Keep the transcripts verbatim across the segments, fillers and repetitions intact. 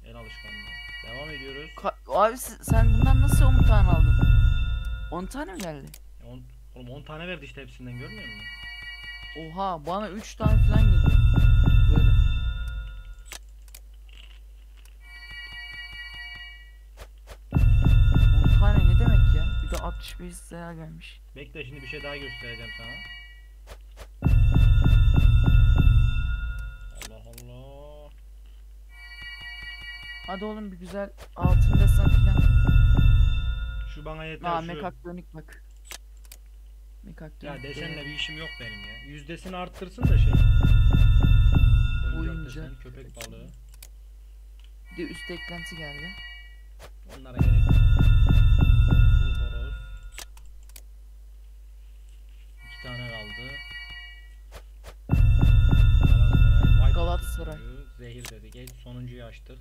El alışkanlığı. Devam ediyoruz. Ka abi sen bundan nasıl on tane aldın? on tane mi geldi? on, oğlum on tane verdi işte hepsinden, görmüyor musun? Oha, bana üç tane falan geliyor. Böyle. on tane ne demek ya? Bir de altmış beş sayı gelmiş. Bekle, şimdi bir şey daha göstereceğim sana. Allah Allah. Hadi oğlum, bir güzel altın desen falan. Şu bana yeter. Aa, şu. mekaktronik bak. Mekaktronik. Ya desenle de- bir işim yok benim ya. Yüzdesini arttırsın da şey. Oyuncak Oyuncak. desen, köpek balığı. Bir de üst eklenti geldi. Onlara gerek yok. Korku, horoz. İki tane kaldı. Galatasaray. White Galatasaray. tutucu, zehir dedi. Geç, sonuncuyu açtık.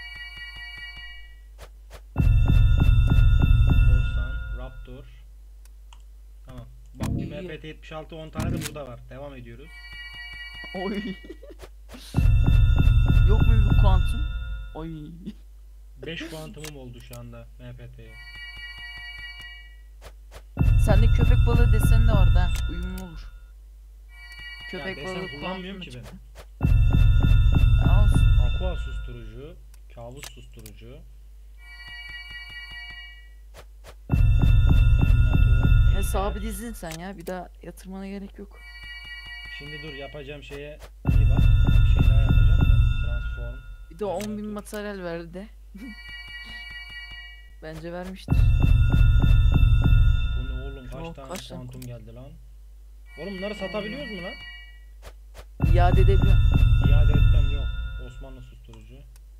Korsan, Raptor. Tamam. Bak, bir İyi. M P T yetmiş altı on tane de burada var. Devam ediyoruz. Oy. Yok mu bir kuantum? Oy. beş kuantumum oldu şu anda M P T'ye. Sende köpek balığı deseni de vardı ha. Uyumlu olur. Köpek desen balığı kullanmıyorum kuantumu ki ben. çıktı. Ya olsun. Aqua susturucu, kabus susturucu. Terminator, Hesabı ejder. dizdin sen ya. Bir daha yatırmana gerek yok. Şimdi dur, yapacağım şeye iyi bak. Bir şey daha yapacağım da. Transform. Bir de on bin Terminator. materyal verdi de. Bence vermiştir. Bu ne oğlum, kaç Çok, tane kaç tane kuantum geldi lan? Oğlum bunları satabiliyoruz mu lan? İade edebiliyorum. İade etmem, yok. Osmanlı susturucu.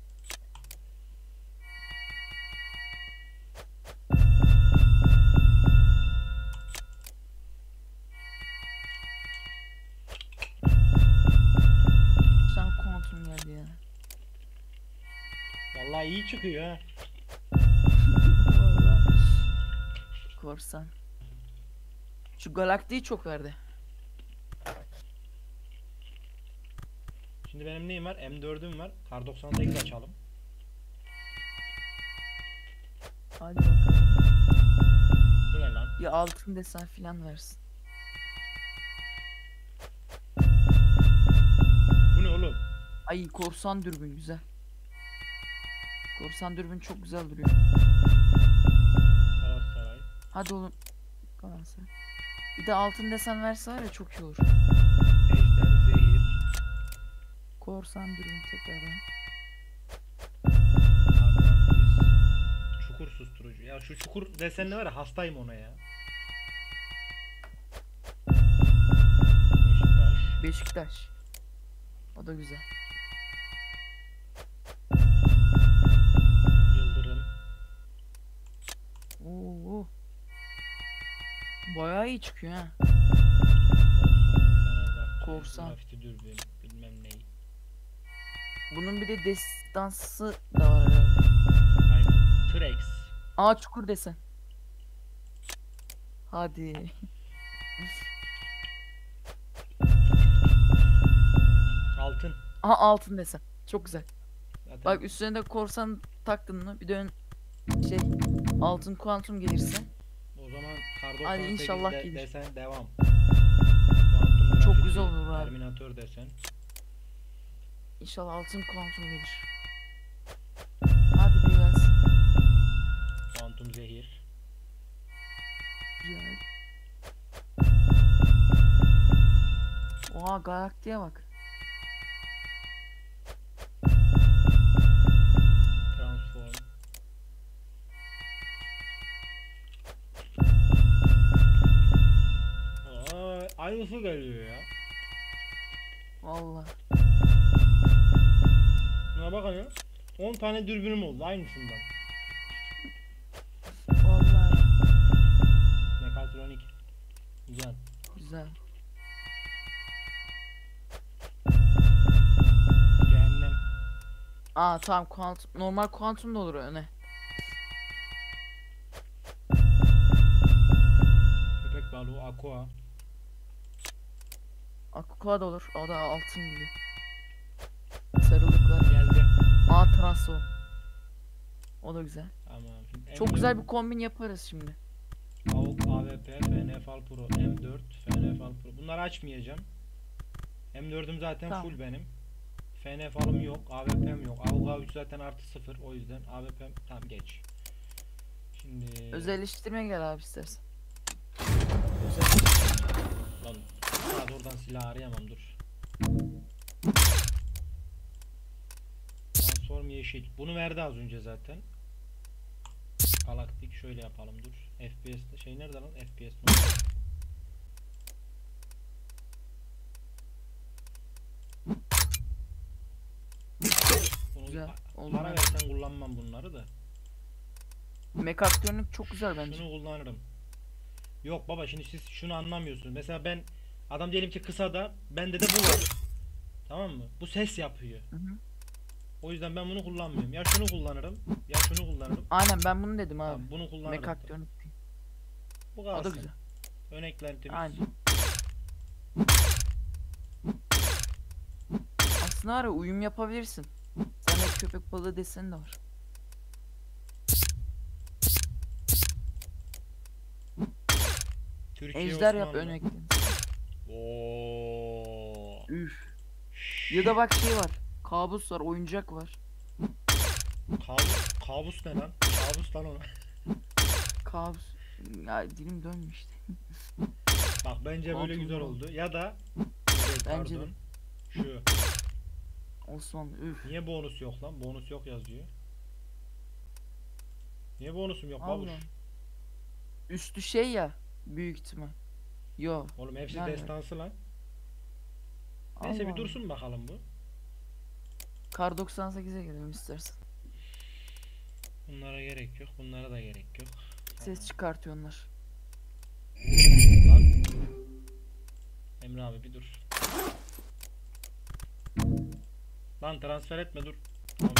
Sen kuantum geldi ya. Vallahi iyi çıkıyor ha. Vallahi. Korsan. Şu galaktiği çok verdi. Şimdi benim neyim var? M dördüm var. Kar doksan sekiz açalım. Hadi bakalım. Bu ne lan? Bir altın desen filan versin. Bu ne oğlum? Ay, korsan dürbün güzel. Korsan dürbün çok güzel duruyor. Galatasaray. Hadi oğlum. Galatasaray. Bir de altın desen verse var ya, çok iyi olur. Ejder, zehir. Korsan dürbün tekrardan. Atlantis. Çukur susturucu. Ya şu çukur desenli var ya, hastayım ona ya. Beşiktaş. Beşiktaş. O da güzel. Yıldırım. Oo. Bayağı iyi çıkıyor ha. Korsan. Fenerbahçe. Korsan. Grafiti dürbün. Bilmem neyi. Bunun bir de destansı da var herhalde. Aynen. T-Rex. Aa, çukur desen. Hadi. Altın. Aha, altın desen. Çok güzel. Zaten Bak, üstüne de korsan taktın mı, bir de ön şey altın kuantum gelirse o zaman kar Hadi inşallah doksan sekizde gelir. desen devam. Kuantum Çok grafiti, güzel olur abi. Terminator desen. inşallah altın kuantum gelir. Hadi bir gelsin. Kuantum zehir. Güzel. Oha, galaktiğe bak. Transform. Aa, aynısı geliyor ya. Vallahi. Buna bakın ya. on tane dürbünüm oldu aynısından. Vallahi Mekatronik. Güzel. güzel. Cehennem. Aa tamam, kuantum normal kuantum da olur öne. Köpek balığı, aqua. Aqua da olur. O da altın gibi. Sarılıklar. Geldi. Aa, transform. O da güzel. Tamam. Şimdi Çok M dört, güzel bir kombin yaparız şimdi. AUG, A W P, F N F Al Pro, M dört, F N F Al Pro. Bunları açmayacağım. M dördüm zaten Tamam. full benim. F N F Al'ım yok, A W P'm yok. AUG A üç zaten artı sıfır, o yüzden A W P'm tam geç. Şimdi Özelleştirme gel abi istersen. lan biraz oradan silah arayamam, dur. Transform yeşil. Bunu verdi az önce zaten. Galaktik şöyle yapalım, dur. F P S'te şey nerede lan? F P S ne oldu? Bunu Güzel, pa- oldu para bence. versen kullanmam bunları da. Mekaktörlük çok güzel bence. Şunu kullanırım. Yok baba, şimdi siz şunu anlamıyorsunuz. Mesela ben, adam diyelim ki kısa da bende de bu var. Tamam mı? Bu ses yapıyor. Hı hı. O yüzden ben bunu kullanmıyorum. Ya şunu kullanırım, ya şunu kullanırım. Aynen, ben bunu dedim abi. Tamam, bunu kullanırım. Mekaktörlük. Bu O da kalsın. güzel. Ön eklentimiz. Aynen. Aslında var ya, uyum yapabilirsin. Sende köpek balığı deseni de var. Türkiye Ejder yap, Osmanlı. ön eklenti. Oo. Üf. Ya da bak şey var. Kabus var, oyuncak var. Kabus, kabus ne lan? Kabus lan o. Kabus. Ya dilim dönmüş işte. Bak bence böyle Kuantum güzel bu. oldu. Ya da Bence pardon. de. Şu. Osmanlı üf. Niye bonus yok lan? Bonus yok yazıyor. Niye bonusum yok Allah. babuş? Üstü şey ya. Büyük ihtimal. Yo. Oğlum hepsi Nerede? destansı lan. Neyse Allah bir Allah. dursun bakalım bu. Kar doksan sekize gidelim istersen. Bunlara gerek yok. Bunlara da gerek yok. Ses çıkartıyor onlar. Lan. Emre abi bir dur. Lan transfer etme, dur. Tamam.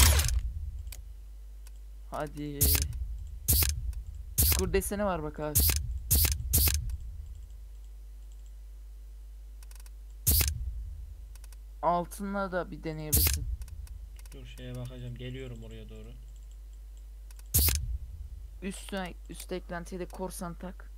Hadi. Çukur deseni var bak abi. Altınla da bir deneyebilirsin. Dur şeye bakacağım. Geliyorum oraya doğru. Üstüne üst eklentiye de korsan tak.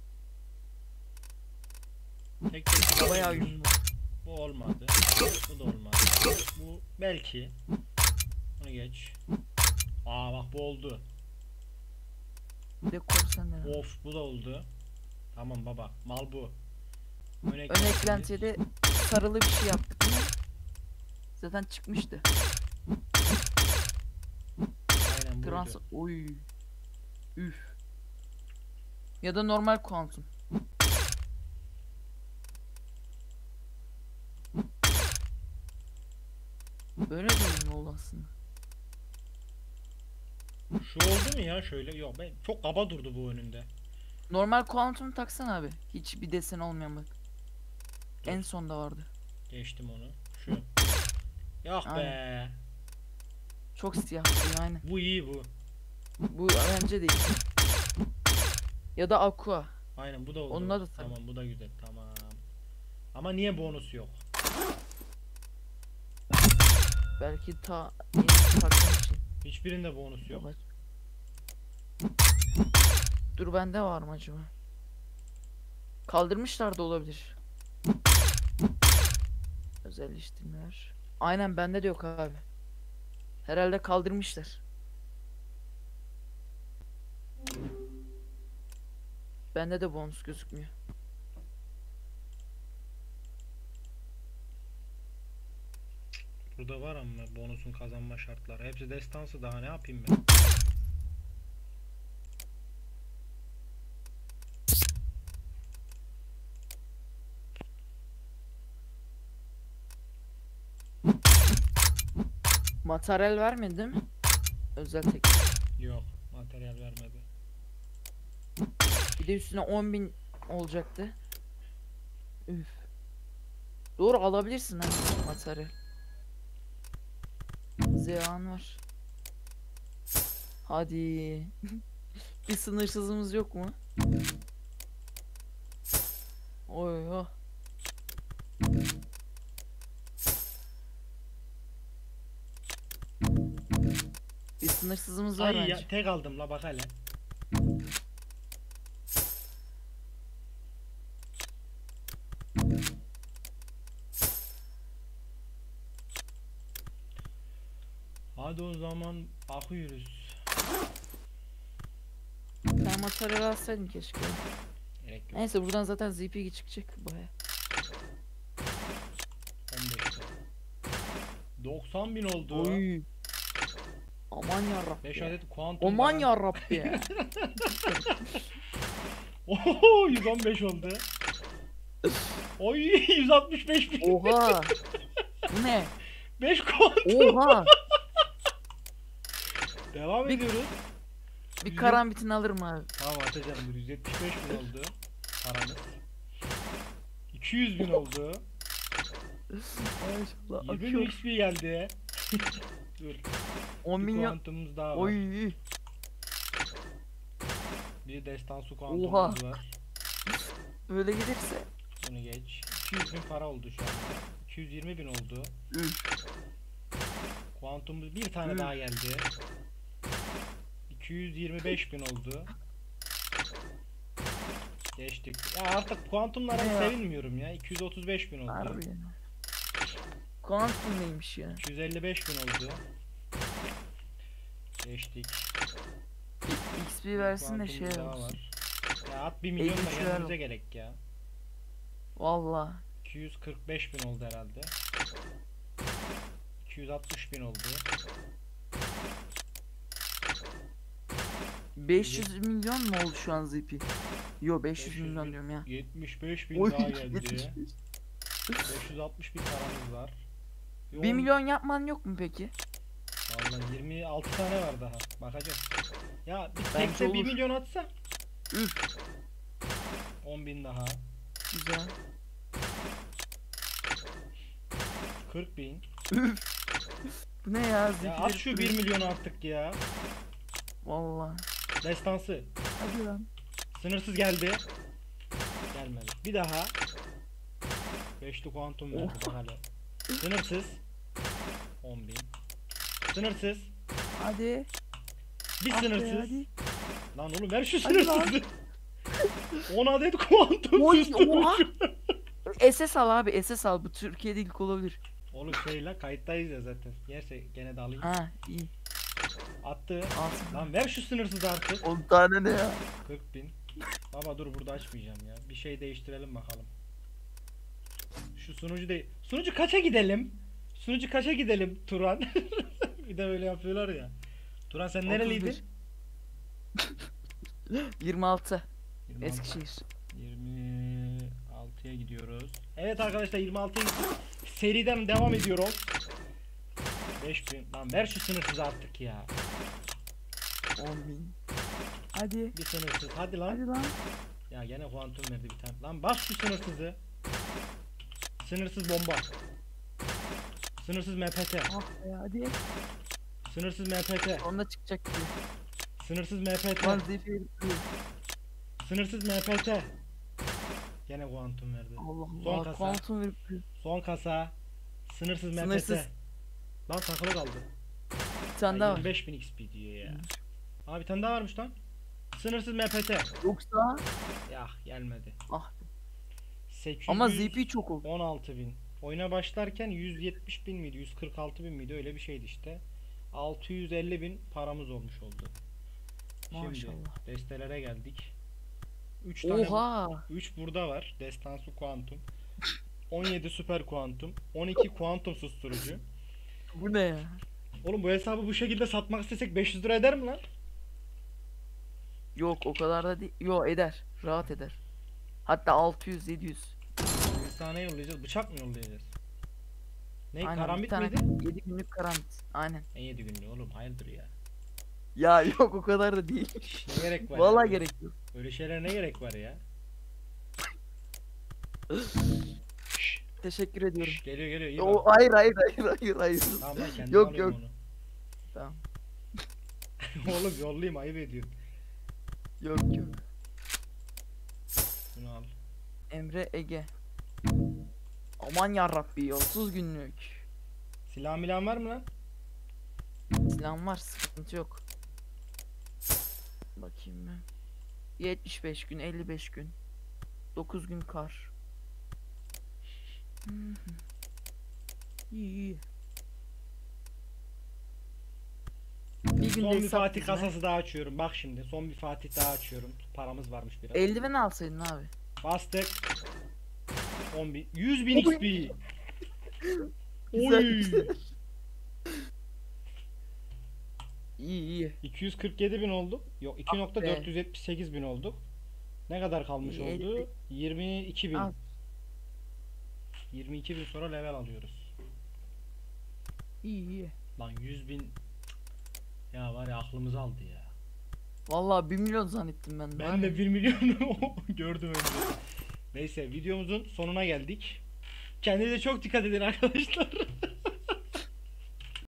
Tek tek Bayağı uyumlu. Bu olmadı. Bu da olmadı. Bu belki. Bunu geç. Aa bak bu oldu. Bir de korsan dene. Of bu da oldu. Tamam baba. Mal bu. Ön Ön eklenti. eklentiye de sarılı bir şey yaptık değil mi? Zaten çıkmıştı. Aynen buydu. Trans oy. Üf. Ya da normal kuantum. Böyle de uyumlu oldu aslında. Şu oldu mu ya şöyle? Yok ben çok kaba durdu bu önünde. Normal kuantum taksana abi. Hiç bir desen olmayan bak. Dur. En sonda vardı. Geçtim onu. Şu. Yok be. Aynen. Çok siyah duruyor aynen. Bu iyi bu. Bu bence değil. Ya da aqua. Aynen bu da oldu. Onunla da tabii. Tamam bu da güzel. Tamam. Ama niye bonus yok? Belki ta yeni taktığım için. Hiçbirinde bonus yok. Bak. Dur, bende var mı acaba? Kaldırmışlar da olabilir. Özelleştirmeler. Aynen, bende de yok abi. Herhalde kaldırmışlar. Bende de bonus gözükmüyor. Burada var ama bonusun kazanma şartları. Hepsi destansı, daha ne yapayım ben? Materyal vermedi değil mi? Özel tek. Yok. Materyal vermedi. Bir de üstüne on bin olacaktı. Üf. Doğru, alabilirsin ha materyal. Zeyan var. Hadi. Bir sınırsızımız yok mu? Oy oh. Sınırsızımız var Ay bence. ya tek aldım la bak hele. Hadi o zaman akıyoruz. Ben materyal alsaydım keşke. Gerek yok. Neyse buradan zaten Z P çıkacak baya. on beş bin. doksan bin oldu. Oy. Aman yarabbi. beş adet kuantum. Aman falan. yarabbi. Oho yüz on beş oldu. Oy yüz altmış beş bin. Oha. Bu ne? beş kuantum. Oha. Devam Bir- ediyoruz. Bir Yüz- karambitini alırım abi. Tamam atacağım dur. yüz yetmiş beş bin oldu. Paramız. iki yüz bin oldu. Maşallah. yirmi bin Akıyor. X P geldi. Dur. on Bir milyon. kuantumumuz daha var. Oy. Bir destansı kuantumumuz Oha. var. Böyle gelirse. Bunu geç. iki yüz bin para oldu şu anda. iki yüz yirmi bin oldu. Üf. Kuantumumuz bir tane Üf. daha geldi. iki yüz yirmi beş bin oldu. Geçtik. Ya artık kuantumlara Ne ya? sevinmiyorum ya. iki yüz otuz beş bin oldu. Harbi ya. Kuantum neymiş ya? iki yüz elli beş bin oldu. Geçtik. X P versin de şey Kuantumumuz daha olsun. var. Ya at bir milyon da elli şeyler gelmemize oldu. gerek ya. Valla. iki yüz kırk beş bin oldu herhalde. iki yüz altmış bin oldu. beş yüz milyon mu oldu şu an Z P? Yo beş yüz beş yüz milyon bin- diyorum ya. yetmiş beş bin Oy, daha geldi. yetmiş beş. beş yüz altmış bin paramız var. bir on- milyon yapman yok mu peki? Vallahi yirmi altı tane var daha. Bakacağız. Ya bir Bence tekte bir olur. milyon atsa. Üf. on bin daha. Güzel. kırk bin. Üf. Bu ne ya? Z Ya P'leri at şu bir milyon artık ya. Valla. Destansı. Hadi lan. Sınırsız geldi. Gelmedi. Bir daha. Beşli kuantum verdi Oh. bak hele. Sınırsız. on bin. Sınırsız. Hadi. Bir Ah be, sınırsız. hadi. Lan oğlum ver şu Hadi lan. sınırsızı. on adet kuantum Oy, susturucu. oha. S S al abi, S S al. Bu Türkiye'de ilk olabilir. Oğlum şey lan kayıttayız ya zaten. Yerse gene de alayım. Ha iyi. Attı. Alsın. Lan ver şu sınırsızı artık. on tane ne ya? kırk bin. Baba dur burada açmayacağım ya. Bir şey değiştirelim bakalım. Şu sunucu değil. Sunucu kaça gidelim? Sunucu kaça gidelim Turan? Bir de böyle yapıyorlar ya. Turan sen nereliydin? yirmi altı. yirmi altı. Eskişehir. yirmi altıya gidiyoruz. Evet arkadaşlar yirmi altıya gidiyoruz. Seriden devam ediyoruz. beş bin. Lan ver şu sınırsız artık ya. on bin. Hadi. Bir sınırsız. Hadi lan. Hadi lan. Ya gene kuantum verdi bir tane. Lan bas şu sınırsızı. Sınırsız bomba. Sınırsız M P T. Ah be hadi. Sınırsız M P T. Onda çıkacak diye. Sınırsız M P T. Lan zifiri. Sınırsız M P T. Gene kuantum verdi. Allah Son Allah. kasa. Kuantum verip Son kasa. Sınırsız M P T. Sınırsız. Lan takılı kaldı. bir tane daha var. yirmi beş bin X P diyor ya. Abi bir tane daha varmış lan. Sınırsız M P T. Yoksa Ya gelmedi. ah. sekiz yüz Ama Z P çok oldu. on altı bin. Oyuna başlarken yüz yetmiş bin miydi? yüz kırk altı bin miydi? Öyle bir şeydi işte. altı yüz elli bin paramız olmuş oldu. Şimdi Maşallah. destelere geldik. üç tane Oha. üç burada var. Destansı kuantum. on yedi süper kuantum. on iki kuantum susturucu. Bu ne ya? Oğlum bu hesabı bu şekilde satmak istesek beş yüz lira eder mi lan? Yok o kadar da değil. Yo eder. Rahat eder. Hatta altı yüz yedi yüz. Efsane yollayacağız. Bıçak mı yollayacağız? Ne? Aynen, bir Karambit tane miydi? yedi günlük karambit. Aynen. En yedi günlüğü oğlum. Hayırdır ya? Ya yok o kadar da değil. Şş, ne gerek var Vallahi ya? gerek yok. Öyle şeylere ne gerek var ya? Şş, Teşekkür ediyorum. şş, geliyor geliyor. iyi O bak. hayır hayır hayır hayır hayır. Tamam ben kendim Yok, alıyorum yok. onu. Tamam. Oğlum yollayayım ayıp ediyorsun. Yok yok. Bunu al. Emre Ege. Aman yarabbi otuz günlük. Silah milan var mı lan? Silahım var, sıkıntı yok. Bakayım ben. yetmiş beş gün, elli beş gün. dokuz gün kar. Hı hı. İyi iyi. Bir Son günde bir hesap Fatih dizme. kasası daha açıyorum. Bak şimdi son bir Fatih daha açıyorum. Paramız varmış biraz. Eldiven alsaydın abi. Bastık. on bin. yüz bin Oy. X P. Güzel, Oy. güzel. İyi iyi. iki yüz kırk yedi bin olduk. Yok iki nokta dört yüz yetmiş sekiz bin olduk. Ne kadar kalmış İyi, oldu? yirmi iki bin. Al. yirmi iki bin sonra level alıyoruz. İyi iyi. Lan yüz bin. Ya var ya aklımızı aldı ya. Vallahi bir milyon zannettim ben de. Ben de bir milyonu gördüm önce. Neyse videomuzun sonuna geldik. Kendinize çok dikkat edin arkadaşlar.